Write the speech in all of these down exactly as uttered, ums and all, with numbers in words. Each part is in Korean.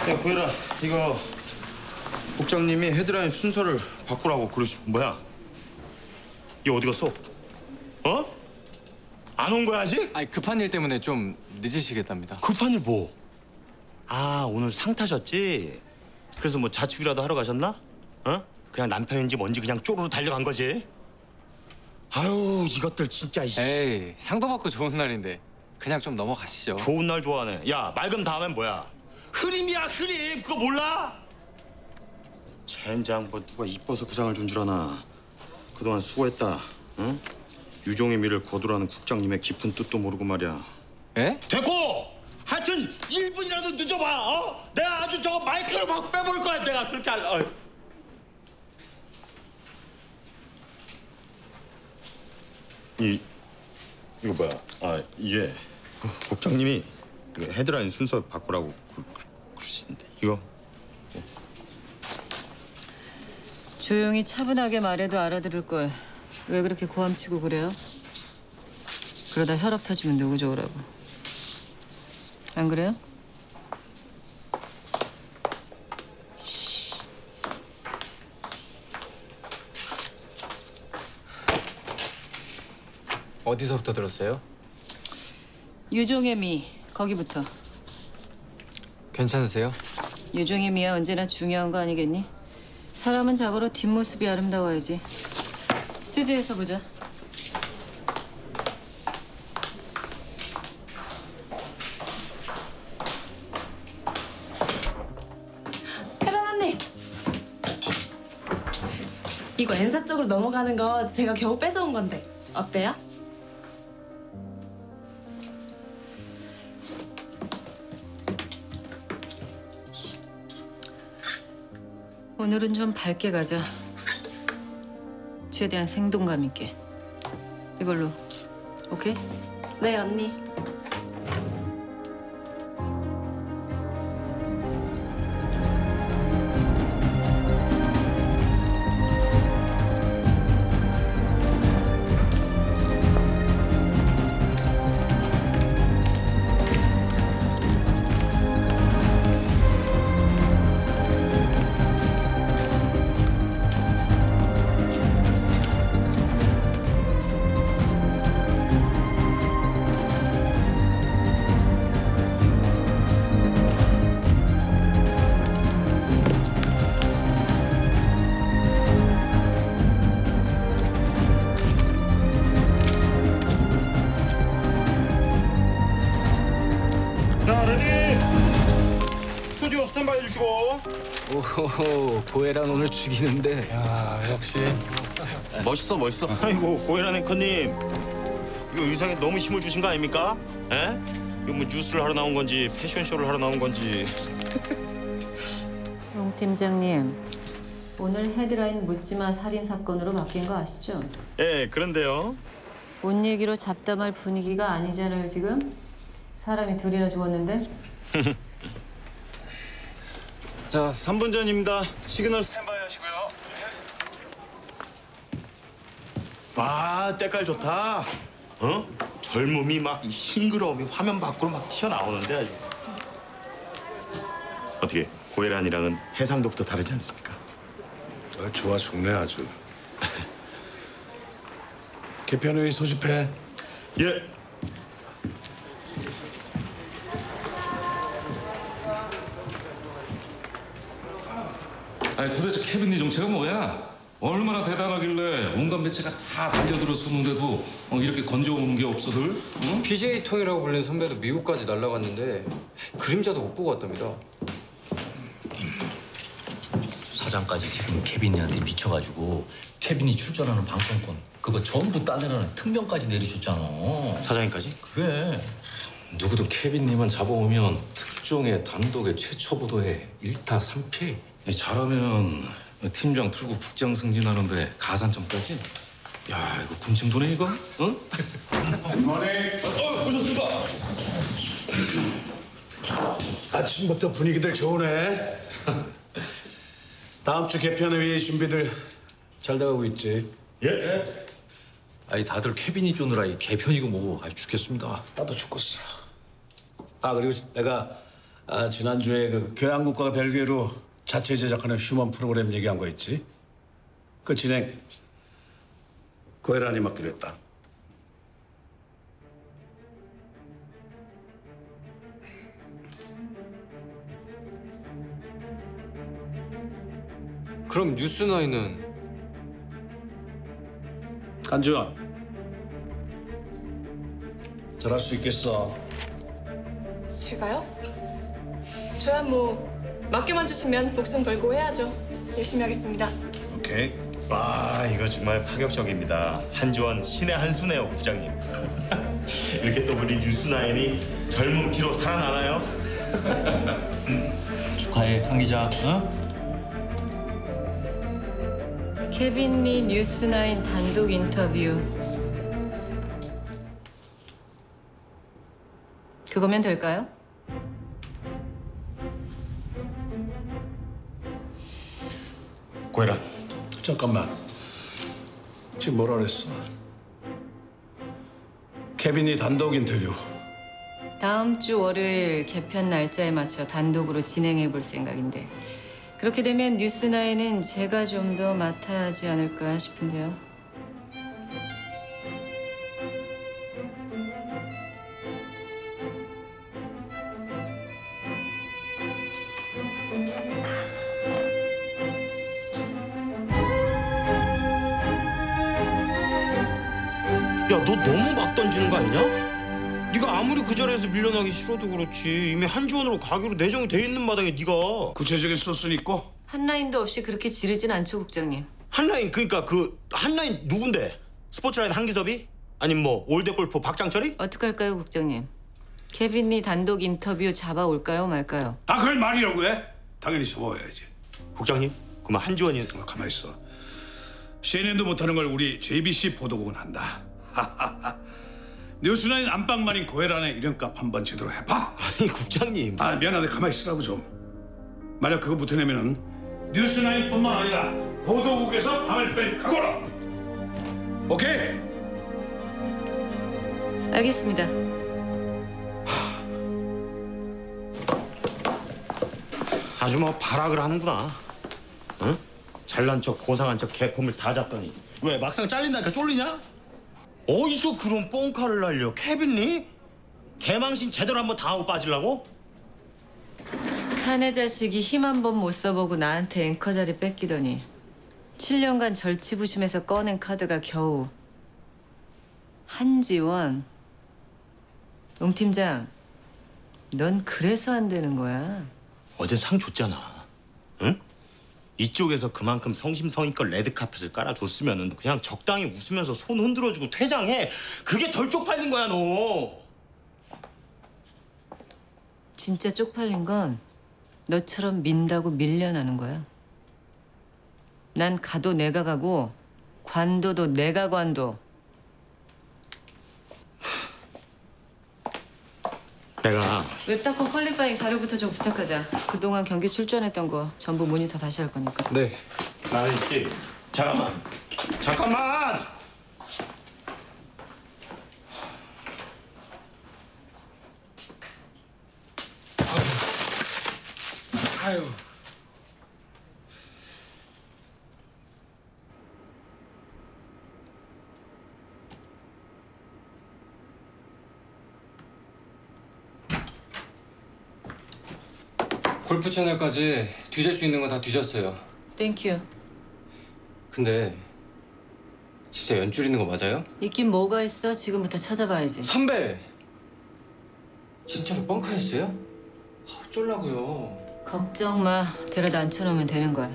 야, 고혜라, 이거 국장님이 헤드라인 순서를 바꾸라고 그러시... 뭐야? 얘 어디 갔어? 어? 안 온 거야, 아직? 아니, 급한 일 때문에 좀 늦으시겠답니다. 급한 일 뭐? 아, 오늘 상 타셨지? 그래서 뭐 자축이라도 하러 가셨나? 어? 그냥 남편인지 뭔지 그냥 쪼르르 달려간 거지? 아유, 이것들 진짜... 에이, 상도 받고 좋은 날인데 그냥 좀 넘어가시죠. 좋은 날 좋아하네. 야, 맑은 다음엔 뭐야? 흐림이야, 흐림! 그거 몰라? 젠장, 뭐 누가 이뻐서 그 상을 준 줄 아나. 그동안 수고했다, 응? 유종의 미를 거두라는 국장님의 깊은 뜻도 모르고 말이야. 에? 됐고! 하여튼 일 분이라도 늦어봐, 어? 내가 아주 저거 마이크를 확 빼버릴 거야, 내가 그렇게 할... 어이. 이... 이거 뭐야? 아, 이게 국장님이 헤드라인 순서 바꾸라고 그, 그, 그러시는데 이거... 조용히 차분하게 말해도 알아들을 걸. 왜 그렇게 고함치고 그래요? 그러다 혈압 터지면 누구 좋으라고. 안 그래요? 어디서부터 들었어요? 유종의 미, 거기부터. 괜찮으세요? 유종의 미야 언제나 중요한 거 아니겠니? 사람은 자고로 뒷모습이 아름다워야지. 스튜디오에서 보자. 혜란 언니! 이거 엔사 쪽으로 넘어가는 거 제가 겨우 뺏어온 건데 어때요? 오늘은 좀 밝게 가자. 최대한 생동감 있게. 이걸로. 오케이? 네 언니. 자, 레디! 스튜디오 스탠바이 해주시고. 오호호, 고혜란 오늘 죽이는데. 야, 역시 멋있어, 멋있어. 아이고, 고혜란 앵커님. 이거 의상에 너무 힘을 주신 거 아닙니까? 에? 이거 뭐 뉴스를 하러 나온 건지 패션쇼를 하러 나온 건지. 용 팀장님, 오늘 헤드라인 묻지마 살인 사건으로 바뀐 거 아시죠? 예, 그런데요. 옷 얘기로 잡담할 분위기가 아니잖아요, 지금? 사람이 둘이나 죽었는데? 자, 삼 분 전입니다. 시그널 스탠바이 하시고요. 와, 때깔 좋다. 어? 젊음이 막 이 싱그러움이 화면 밖으로 막 튀어나오는데 아주. 어떻게 고혜란이랑은 해상도부터 다르지 않습니까? 아, 좋아 죽네 아주. 개편회의 소집해. 예. 아니 도대체 케빈 이 정체가 뭐야? 얼마나 대단하길래 온갖 매체가 다 달려들었었는데도 어, 이렇게 건져오는 게 없어들? 응? 피제이 통이라고 불리는 선배도 미국까지 날아갔는데 그림자도 못 보고 왔답니다. 사장까지 지금 케빈이한테 미쳐가지고 케빈이 출전하는 방송권 그거 전부 따내라는 특명까지 내리셨잖아. 사장님까지? 그래. 누구도 케빈님은 잡아오면 특종의 단독의 최초 보도에 일타 삼피. 잘하면 팀장 틀고 국장 승진하는데 가산점까지. 야 이거 군침 도네 이거? 응? 이만해. 어 오셨습니까? 아침부터 분위기들 좋으네. 다음 주 개편회의 준비들 잘 돼가고 있지? 예? 아니 다들 케빈이 쪼느라 이 개편이고 뭐고 아 죽겠습니다. 나도 죽겠어. 아 그리고 내가 아 지난주에 그 교양국가가 별개로 자체 제작하는 휴먼 프로그램 얘기한 거 있지? 그 진행 고혜란이 맡기로 했다. 그럼 뉴스나인은 한지원 잘할 수 있겠어. 제가요? 저야 뭐 맡겨만 주시면 목숨 걸고 해야죠. 열심히 하겠습니다. 오케이. 와 이거 정말 파격적입니다. 한지원 신의 한 수네요, 부장님. 이렇게 또 우리 뉴스나인이 젊은 피로 살아나나요? 축하해 한 기자. 어? 케빈 리 뉴스나인 단독 인터뷰. 그거면 될까요? 고혜란, 잠깐만. 지금 뭐라 그랬어? 케빈이 단독 인터뷰. 다음 주 월요일 개편 날짜에 맞춰 단독으로 진행해 볼 생각인데 그렇게 되면 뉴스나인은 제가 좀 더 맡아야 하지 않을까 싶은데요. 야 너 너무 막 던지는 거 아니냐? 네가 아무리 그 자리에서 밀려나기 싫어도 그렇지 이미 한지원으로 가기로 내정이 돼 있는 마당에 네가 구체적인 소스는 있고? 한 라인도 없이 그렇게 지르진 않죠, 국장님. 한라인 그러니까 그 한라인 누군데? 스포츠라인 한기섭이? 아니면 뭐 올드골프 박장철이? 어떡할까요, 국장님? 케빈 리 단독 인터뷰 잡아올까요, 말까요? 아 그걸 말이라고 해? 당연히 접어야지. 국장님 그만 한지원이 어, 가만 있어. 씨엔엔도 못하는 걸 우리 제이비씨 보도국은 한다. 뉴스나인 안방만인 고혜란의 이름값 한번 제대로 해봐. 아니 국장님 아 미안한데 가만히 있으라고 좀. 만약 그거 못해내면은 뉴스나인뿐만 아니라 보도국에서 밤을 뺀 각오라. 오케이? 알겠습니다. 아주 뭐 발악을 하는구나. 응? 잘난 척 고상한 척 개폼을 다 잡더니 왜 막상 잘린다니까 쫄리냐? 어디서 그런 뻥카를 날려? 케빈 리? 개망신 제대로 한번 당하고 빠지려고? 사내 자식이 힘 한 번 못 써보고 나한테 앵커 자리 뺏기더니 칠 년간 절치부심해서 꺼낸 카드가 겨우 한지원. 옹 팀장, 넌 그래서 안 되는 거야. 어제 상 줬잖아. 응? 이쪽에서 그만큼 성심성의껏 레드카펫을 깔아줬으면 그냥 적당히 웃으면서 손 흔들어주고 퇴장해. 그게 덜 쪽팔린 거야 너. 진짜 쪽팔린 건 너처럼 민다고 밀려나는 거야. 난 가도 내가 가고 관도도 내가 관도. 내가 웹닷컴 퀄리파잉 자료부터 좀 부탁하자. 그동안 경기 출전했던 거 전부 모니터 다시 할 거니까. 네. 나 있지. 잠깐만. 잠깐만. 아유. 골프 채널까지 뒤질 수 있는 건 다 뒤졌어요. 땡큐. 근데 진짜 연줄 있는 거 맞아요? 있긴 뭐가 있어. 지금부터 찾아봐야지. 선배! 진짜로 뻥카였어요? 아, 어쩌려고요. 걱정 마. 데려다 앉혀놓으면 되는 거야.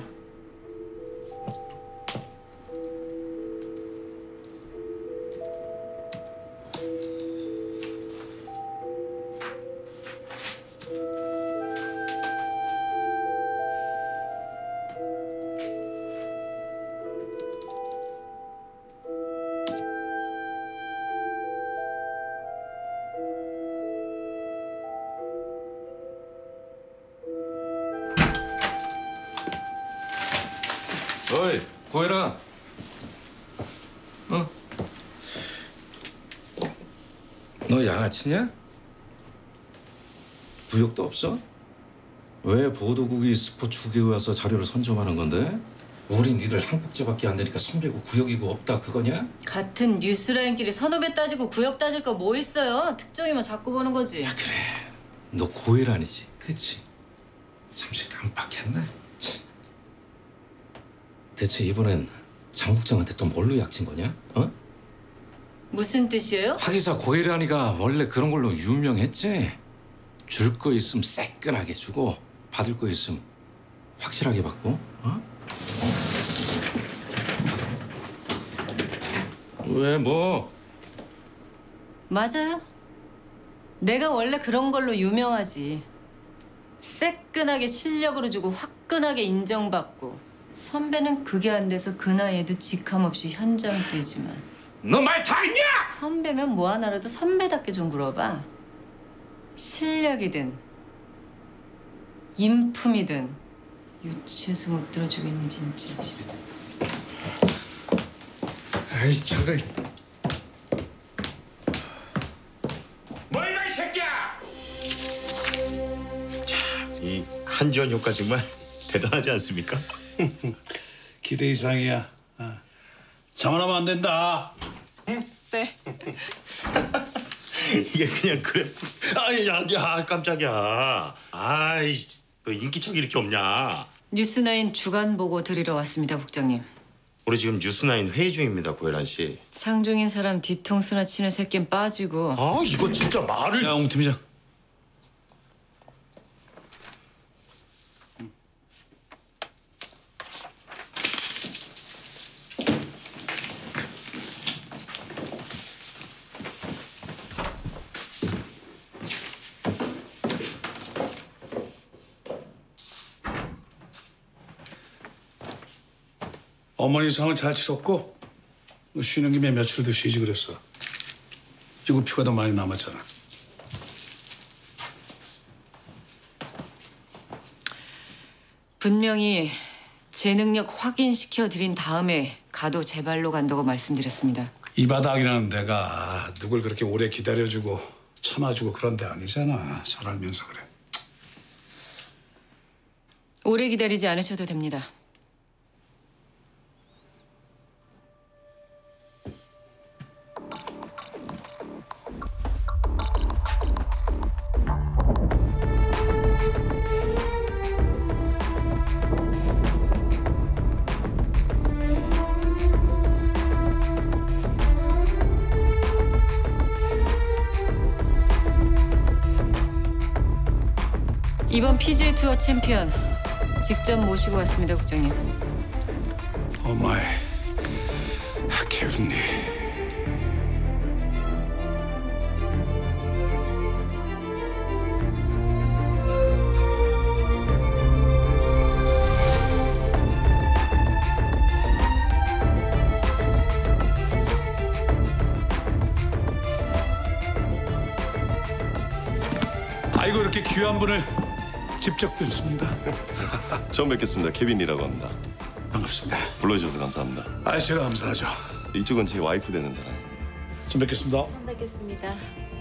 어이, 고혜라. 어? 너 양아치냐? 구역도 없어? 왜 보도국이 스포츠국에 와서 자료를 선점하는 건데? 우리 니들 한국제밖에 안 되니까 선배고 구역이고 없다 그거냐? 같은 뉴스라인끼리 선후배 따지고 구역 따질 거 뭐 있어요? 특종이면 자꾸 보는 거지. 야 그래 너 고혜란이지 그치? 잠시 깜빡했네 참. 대체 이번엔 장 국장한테 또 뭘로 약친 거냐? 어? 무슨 뜻이에요? 하기사 고혜란이가 원래 그런 걸로 유명했지. 줄 거 있으면 새끈하게 주고 받을 거 있으면 확실하게 받고. 어? 왜 뭐? 맞아요. 내가 원래 그런 걸로 유명하지. 새끈하게 실력으로 주고 화끈하게 인정받고. 선배는 그게 안 돼서 그 나이에도 직함 없이 현장 뛰지만. 너 말 다 했냐? 선배면 뭐 하나라도 선배답게 좀 굴어봐. 실력이든 인품이든 유치해서 못 들어주겠네 진짜. 아이 저걸. 뭐야 이 새끼야! 이 한지원 효과 정말 대단하지 않습니까? 기대 이상이야. 어. 자만하면 안 된다. 네. 이게 그냥 그래. 아야, 야, 깜짝이야. 아이, 너 인기척이 이렇게 없냐? 뉴스나인 주간 보고 드리러 왔습니다, 국장님. 우리 지금 뉴스나인 회의 중입니다, 고혜란 씨. 상중인 사람 뒤통수나 치는 새끼는 빠지고. 아, 이거 진짜 말을. 야, 옹 팀장. 어머니 상을 잘 치렀고 너 쉬는 김에 며칠 더 쉬지 그랬어. 유급휴가 더 많이 남았잖아. 분명히 제 능력 확인시켜 드린 다음에 가도 제 발로 간다고 말씀드렸습니다. 이 바닥이라는 데가 누굴 그렇게 오래 기다려주고 참아주고 그런 데 아니잖아. 잘 알면서 그래. 오래 기다리지 않으셔도 됩니다. 이번 피지에이 투어 챔피언 직접 모시고 왔습니다, 국장님. 오 마이, 케빈님. 아이고 이렇게 귀한 분을 직접 뵙습니다. 처음 뵙겠습니다. 케빈이라고 합니다. 반갑습니다. 불러주셔서 감사합니다. 아, 제가 감사하죠. 이쪽은 제 와이프 되는 사람입니다. 좀 뵙겠습니다. 처음 뵙겠습니다.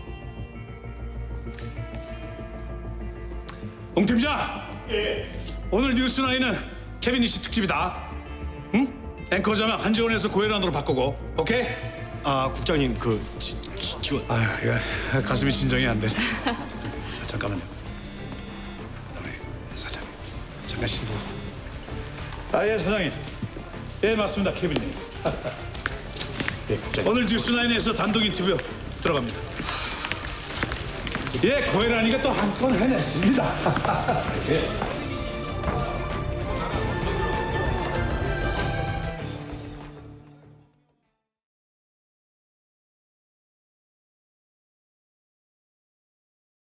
옹 팀장. 예. 오늘 뉴스나인은 케빈 이씨 특집이다. 응? 앵커 자막 한지원에서 고혜란으로 바꾸고. 오케이? 아, 국장님 그 지, 지, 지원. 아유, 이거 가슴이 진정이 안 되네. 자, 잠깐만요. 우리 사장님, 잠깐 신고. 아, 예, 사장님. 예, 맞습니다, 케빈님. 예, 국장님. 오늘 뉴스나인에서 단독 인터뷰 들어갑니다. 예, 고혜란이가 또 한 건 해냈습니다. 예.